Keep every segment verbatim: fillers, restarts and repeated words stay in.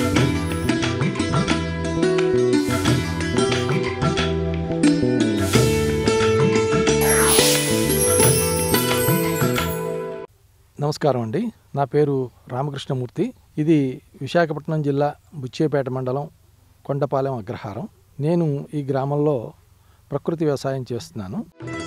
నమస్కారం అండి. నా పేరు రామకృష్ణమూర్తి. ఇది విశాఖపట్నం జిల్లా బుచ్చేపేట మండలం కొండపాలెం అగ్రహారం. నేను ఈ గ్రామంలో ప్రకృతి వ్యవసాయం చేస్తున్నాను.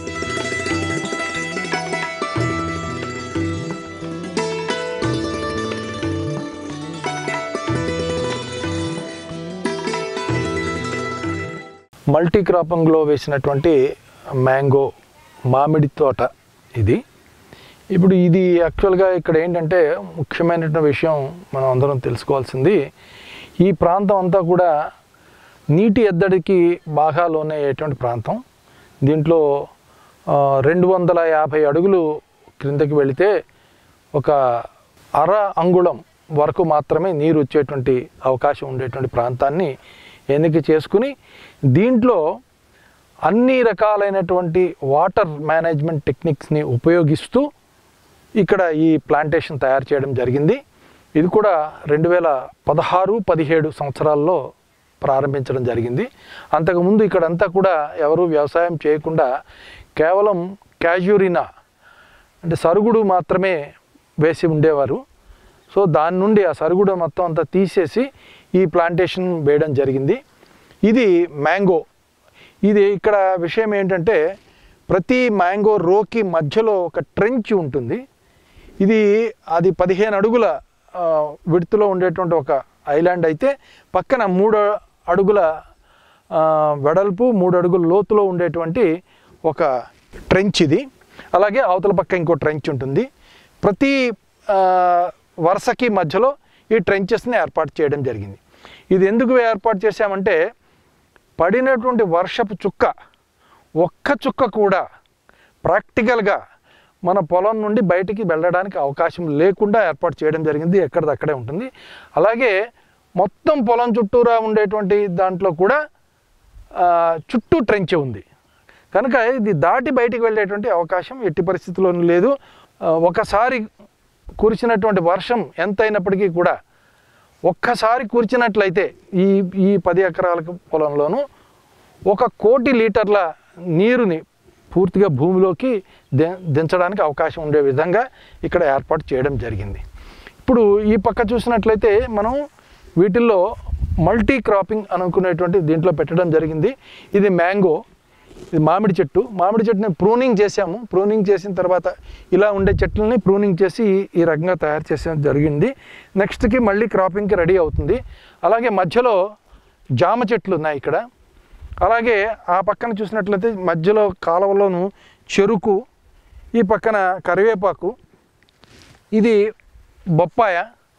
మల్టీ క్రాపింగ్లో వేసినటువంటి మ్యాంగో మామిడి తోట ఇది. ఇప్పుడు ఇది యాక్చువల్గా ఇక్కడ ఏంటంటే ముఖ్యమైనటువంటి విషయం మనం అందరం తెలుసుకోవాల్సింది, ఈ ప్రాంతం అంతా కూడా నీటి ఎద్దడికి బాగా లోనయ్యేటువంటి ప్రాంతం. దీంట్లో రెండు వందల యాభై అడుగులు క్రిందకి వెళితే ఒక అర అంగుళం వరకు మాత్రమే నీరు వచ్చేటువంటి అవకాశం ఉండేటువంటి ప్రాంతాన్ని ఎన్నిక చేసుకుని దీంట్లో అన్ని రకాలైనటువంటి వాటర్ మేనేజ్మెంట్ టెక్నిక్స్ని ఉపయోగిస్తూ ఇక్కడ ఈ ప్లాంటేషన్ తయారు చేయడం జరిగింది. ఇది కూడా రెండు వేల పదహారు పదిహేడు సంవత్సరాల్లో ప్రారంభించడం జరిగింది. అంతకుముందు ఇక్కడంతా కూడా ఎవరు వ్యవసాయం చేయకుండా కేవలం క్యాజురినా అంటే సరుగుడు మాత్రమే వేసి ఉండేవారు. సో దాని నుండి ఆ సరుగుడు మొత్తం అంతా తీసేసి ఈ ప్లాంటేషన్ వేయడం జరిగింది. ఇది మ్యాంగో. ఇది ఇక్కడ విషయం ఏంటంటే ప్రతి మ్యాంగో రోకి మధ్యలో ఒక ట్రెంచ్ ఉంటుంది. ఇది అది పదిహేను అడుగుల విడ్త్లో ఉండేటువంటి ఒక ఐలాండ్ అయితే పక్కన మూడు అడుగుల వెడల్పు మూడు అడుగుల లోతులో ఉండేటువంటి ఒక ట్రెంచ్ ఇది. అలాగే అవతల పక్క ఇంకో ట్రెంచ్ ఉంటుంది. ప్రతి వరుసకి మధ్యలో ఈ ట్రెంచెస్ని ఏర్పాటు చేయడం జరిగింది. ఇది ఎందుకు ఏర్పాటు చేశామంటే పడినటువంటి వర్షపు చుక్క ఒక్క చుక్క కూడా ప్రాక్టికల్గా మన పొలం నుండి బయటికి వెళ్ళడానికి అవకాశం లేకుండా ఏర్పాటు చేయడం జరిగింది. ఎక్కడిదక్కడే ఉంటుంది. అలాగే మొత్తం పొలం చుట్టూరా ఉండేటువంటి దాంట్లో కూడా చుట్టూ ట్రెంచ్ ఉంది కనుక ఇది దాటి బయటికి వెళ్ళేటువంటి అవకాశం ఎట్టి పరిస్థితుల్లోనూ లేదు. ఒకసారి కురిసినటువంటి వర్షం ఎంత అయినప్పటికీ కూడా ఒక్కసారి కురిచినట్లయితే ఈ ఈ పది ఎకరాల పొలంలోనూ ఒక కోటి లీటర్ల నీరుని పూర్తిగా భూమిలోకి దించడానికి అవకాశం ఉండే విధంగా ఇక్కడ ఏర్పాటు చేయడం జరిగింది. ఇప్పుడు ఈ పక్క చూసినట్లయితే మనం వీటిల్లో మల్టీ క్రాపింగ్ అనుకునేటువంటి దీంట్లో పెట్టడం జరిగింది. ఇది మ్యాంగో, ఇది మామిడి చెట్టు. మామిడి చెట్టుని ప్రూనింగ్ చేసాము. ప్రూనింగ్ చేసిన తర్వాత ఇలా ఉండే చెట్లని ప్రూనింగ్ చేసి ఈ రకంగా తయారు చేసడం జరిగింది. నెక్స్ట్కి మళ్ళీ క్రాపింగ్కి రెడీ అవుతుంది. అలాగే మధ్యలో జామ చెట్లు ఉన్నాయి ఇక్కడ. అలాగే ఆ పక్కన చూసినట్లయితే మధ్యలో కాలువలోను చెరుకు, ఈ పక్కన కరివేపాకు, ఇది బొప్పాయ.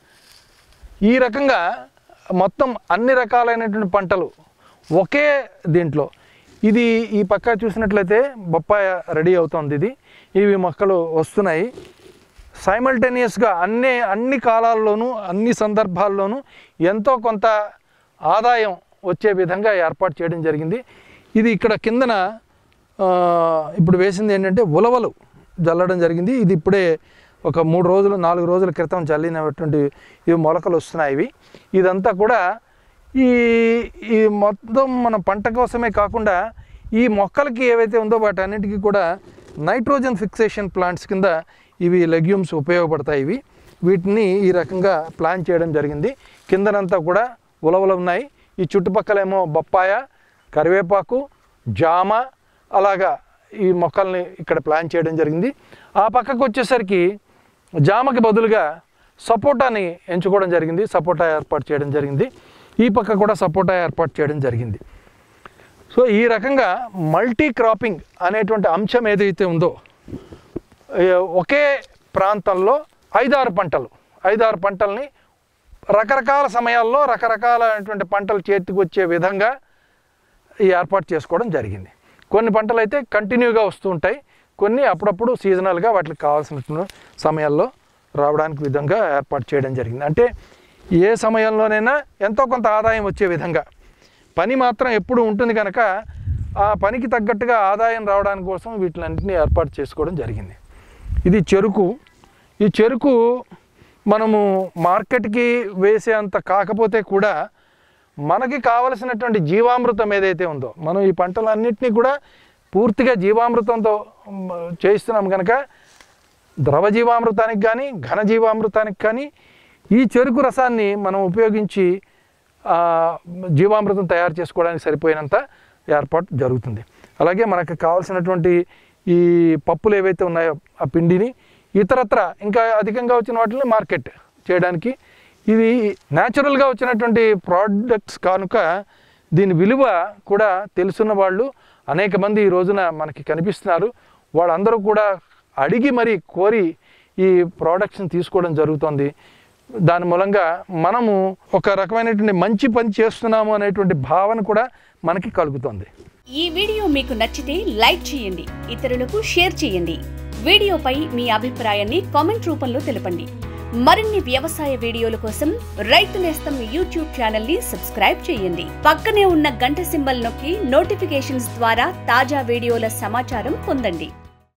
ఈ రకంగా మొత్తం అన్ని రకాలైనటువంటి పంటలు ఒకే దీంట్లో. ఇది ఈ పక్క చూసినట్లయితే బొప్పాయ రెడీ అవుతుంది. ఇది ఇవి మొక్కలు వస్తున్నాయి. సైమల్టేనియస్గా అన్ని అన్ని కాలాల్లోనూ అన్ని సందర్భాల్లోనూ ఎంతో కొంత ఆదాయం వచ్చే విధంగా ఏర్పాటు చేయడం జరిగింది. ఇది ఇక్కడ కిందన ఇప్పుడు వేసింది ఏంటంటే ఉలవలు జల్లడం జరిగింది. ఇది ఇప్పుడే ఒక మూడు రోజులు నాలుగు రోజుల క్రితం జల్లినటువంటి ఇవి మొలకలు వస్తున్నాయి. ఇవి ఇదంతా కూడా ఈ ఈ మొత్తం మన పంట కోసమే కాకుండా ఈ మొక్కలకి ఏవైతే ఉందో వాటి అన్నిటికీ కూడా నైట్రోజన్ ఫిక్సేషన్ ప్లాంట్స్ కింద ఇవి లెగ్యూమ్స్ ఉపయోగపడతాయి. ఇవి వీటిని ఈ రకంగా ప్లాన్ చేయడం జరిగింది. కిందనంతా కూడా ఉలవలు ఉన్నాయి. ఈ చుట్టుపక్కలేమో బొప్పాయ, కరివేపాకు, జామ అలాగా ఈ మొక్కల్ని ఇక్కడ ప్లాన్ చేయడం జరిగింది. ఆ పక్కకు వచ్చేసరికి జామకి బదులుగా సపోటాని ఎంచుకోవడం జరిగింది. సపోటా ఏర్పాటు చేయడం జరిగింది. ఈ పక్క కూడా సపోటా ఏర్పాటు చేయడం జరిగింది. సో ఈ రకంగా మల్టీ క్రాపింగ్ అనేటువంటి అంశం ఏదైతే ఉందో ఒకే ప్రాంతంలో ఐదారు పంటలు ఐదారు పంటల్ని రకరకాల సమయాల్లో రకరకాలైనటువంటి పంటలు చేతికి వచ్చే విధంగా ఈ ఏర్పాటు చేసుకోవడం జరిగింది. కొన్ని పంటలు అయితే కంటిన్యూగా వస్తూ ఉంటాయి, కొన్ని అప్పుడప్పుడు సీజనల్గా వాటికి కావాల్సిన సమయాల్లో రావడానికి విధంగా ఏర్పాటు చేయడం జరిగింది. అంటే ఏ సమయంలోనైనా ఎంతో కొంత ఆదాయం వచ్చే విధంగా. పని మాత్రం ఎప్పుడు ఉంటుంది కనుక ఆ పనికి తగ్గట్టుగా ఆదాయం రావడానికి కోసం వీటిలన్నింటినీ ఏర్పాటు చేసుకోవడం జరిగింది. ఇది చెరుకు. ఈ చెరుకు మనము మార్కెట్కి వేసే అంత కాకపోతే కూడా మనకి కావలసినటువంటి జీవామృతం ఏదైతే ఉందో, మనం ఈ పంటలన్నింటినీ కూడా పూర్తిగా జీవామృతంతో చేయిస్తున్నాం కనుక ద్రవ జీవామృతానికి కానీ ఘన జీవామృతానికి కానీ ఈ చెరుకు రసాన్ని మనం ఉపయోగించి జీవామృతం తయారు చేసుకోవడానికి సరిపోయినంత ఏర్పాటు జరుగుతుంది. అలాగే మనకు కావాల్సినటువంటి ఈ పప్పులు ఏవైతే ఉన్నాయో ఆ పిండిని ఇతరత్ర ఇంకా అధికంగా వచ్చిన వాటిని మార్కెట్ చేయడానికి, ఇది న్యాచురల్గా వచ్చినటువంటి ప్రోడక్ట్స్ కనుక దీని విలువ కూడా తెలుసున్న వాళ్ళు అనేక మంది ఈ రోజున మనకి కనిపిస్తున్నారు. వాళ్ళందరూ కూడా అడిగి మరి కోరి ఈ ప్రోడక్ట్స్ని తీసుకోవడం జరుగుతుంది. దాని మూలంగా మనము ఒక రకమైనటువంటి మంచి పని చేస్తున్నాము అనేటువంటి భావన కూడా మనకి కలుగుతుంది. ఈ వీడియో మీకు నచ్చితే లైక్ చేయండి, ఇతరులకు షేర్ చేయండి. వీడియోపై మీ అభిప్రాయాన్ని కామెంట్ రూపంలో తెలపండి. మరిన్ని వ్యవసాయ వీడియోల కోసం రైతు నేస్తం యూట్యూబ్ ఛానల్ ని సబ్స్క్రైబ్ చేయండి. పక్కనే ఉన్న గంట సింబల్ నొక్కి నోటిఫికేషన్స్ ద్వారా తాజా వీడియోల సమాచారం పొందండి.